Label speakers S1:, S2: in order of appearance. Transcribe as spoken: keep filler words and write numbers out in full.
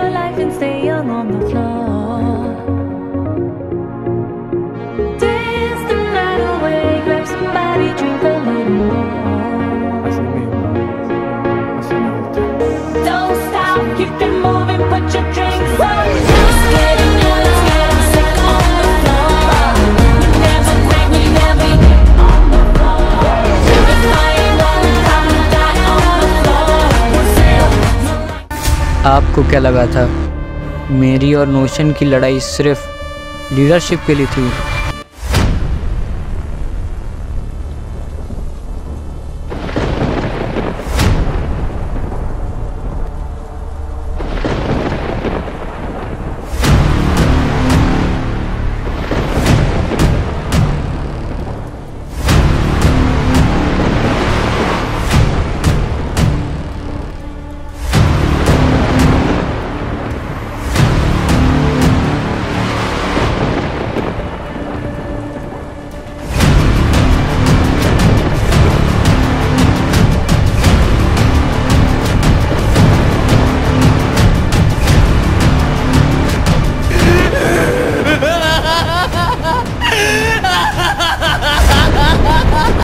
S1: your life and stay young on the floor. Dance the night away, grab somebody, drink a little more. Don't stop, keep it moving, put your drinks on. Let's get it now, let's get it sick on the floor. We never break, we never on the floor. If I ain't gonna come and die on the floor.
S2: आपको क्या लगा था मेरी और notion की लड़ाई सिर्फ leadership के लिए थी?